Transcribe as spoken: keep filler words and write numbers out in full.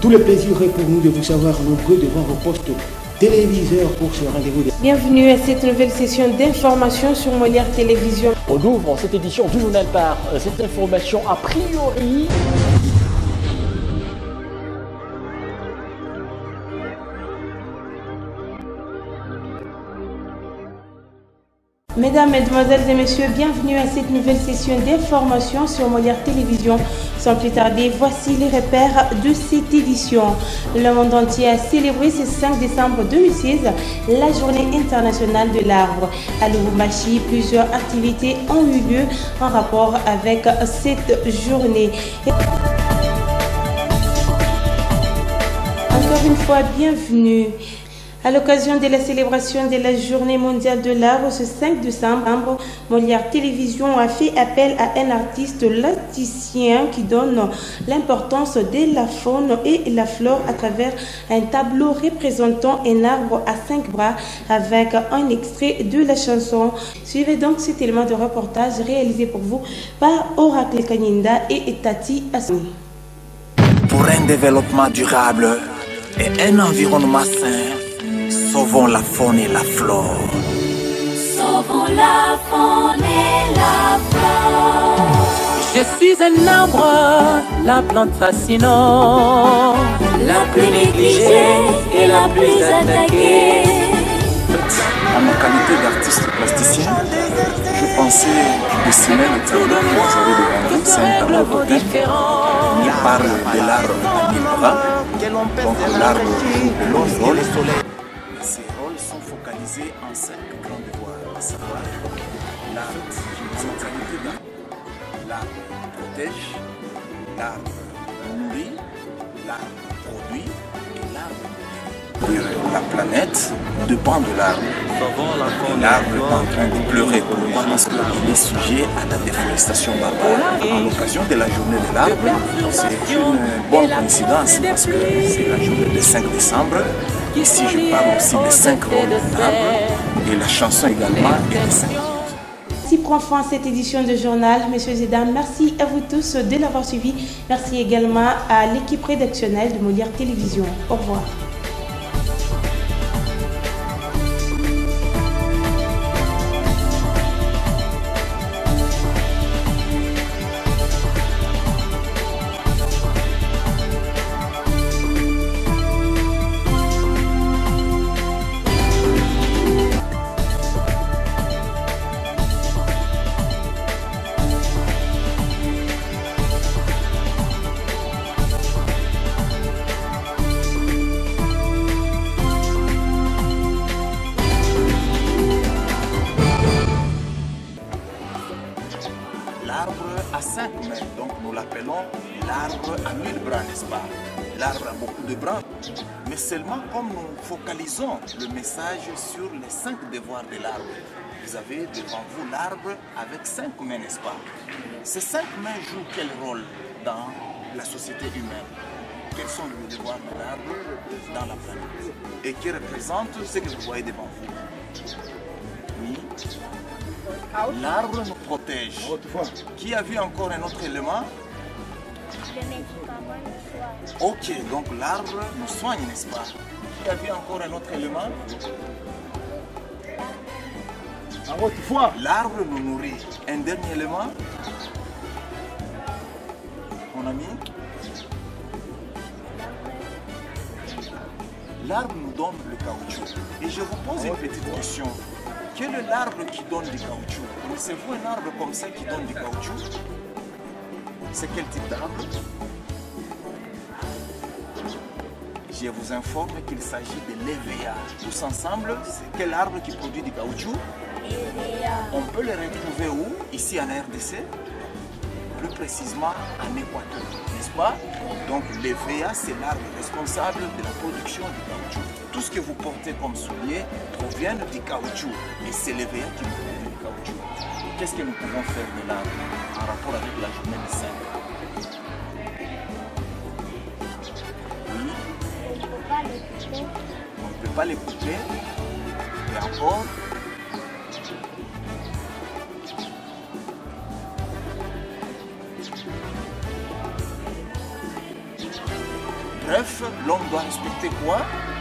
Tout le plaisir est pour nous de vous savoir nombreux devant vos postes téléviseurs pour ce rendez-vous. Bienvenue à cette nouvelle session d'information sur Molière Télévision. On ouvre cette édition du journal par cette information a priori. Mesdames, Mesdemoiselles et Messieurs, bienvenue à cette nouvelle session d'information sur Molière Télévision. Sans plus tarder, voici les repères de cette édition. Le monde entier a célébré ce cinq décembre deux mille seize la journée internationale de l'arbre. À Lubumbashi, plusieurs activités ont eu lieu en rapport avec cette journée. Encore une fois, bienvenue. À l'occasion de la célébration de la Journée mondiale de l'arbre ce cinq décembre, Molière Télévision a fait appel à un artiste plasticien qui donne l'importance de la faune et la flore à travers un tableau représentant un arbre à cinq bras avec un extrait de la chanson. Suivez donc cet élément de reportage réalisé pour vous par Oracle Kanyinda et Tati Asmi. Pour un développement durable et un environnement sain, sauvons la faune et la flore. Sauvons la faune et la flore. Je suis un arbre, la plante fascinante, la plus négligée et la plus attaquée. En ma qualité d'artiste plasticien, je pensais dessiner le tableau que vous avez devant vous. C'est un tableau totem qui parle de l'arbre à mille bras. Donc l'arbre joue de longs rôles. Ces rôles sont focalisés en cinq grands devoirs, à savoir l'arbre centralité d'arbre, l'arbre protège, l'arbre nourrit, l'arbre produit et l'arbre. La planète dépend de l'arbre. L'arbre est en train de pleurer pour lui parce qu'il est sujet à la déforestation barbare. À l'occasion de la journée de l'arbre, c'est une bonne coïncidence parce que c'est la journée du cinq décembre. Ici, je parle aussi des cinq rôles d'arbre et la chanson également est des cinq. Ainsi prend fin cette édition de journal. Messieurs et dames, merci à vous tous de l'avoir suivi. Merci également à l'équipe rédactionnelle de Molière Télévision. Au revoir. L'arbre à cinq mains, donc nous l'appelons l'arbre à mille bras, n'est-ce pas? L'arbre a beaucoup de bras, mais seulement comme nous focalisons le message sur les cinq devoirs de l'arbre. Vous avez devant vous l'arbre avec cinq mains, n'est-ce pas? Ces cinq mains jouent quel rôle dans la société humaine? Quels sont les devoirs de l'arbre dans la planète? Et qui représentent ce que vous voyez devant vous? Oui. L'arbre nous protège. Qui a vu encore un autre élément? Ok, donc l'arbre nous soigne, n'est-ce pas? Qui a vu encore un autre élément? L'arbre nous nourrit. Un dernier élément? Mon ami? L'arbre nous donne le caoutchouc. Et je vous pose une petite question. Quel est l'arbre qui donne du caoutchouc? Connaissez-vous un arbre comme ça qui donne du caoutchouc? C'est quel type d'arbre? Je vous informe qu'il s'agit de l'E V A. Tous ensemble, c'est quel arbre qui produit du caoutchouc? On peut le retrouver où? Ici en R D C, plus précisément en Équateur, n'est-ce pas? Donc l'E V A, c'est l'arbre responsable de la production du caoutchouc. Tout ce que vous portez comme souliers provient du caoutchouc et c'est l'E V A qui produit du caoutchouc. Qu'est-ce que nous pouvons faire de l'arbre en rapport avec la journée du cinq? Oui. On ne peut pas les couper. Et encore, Bref, l'homme doit respecter quoi?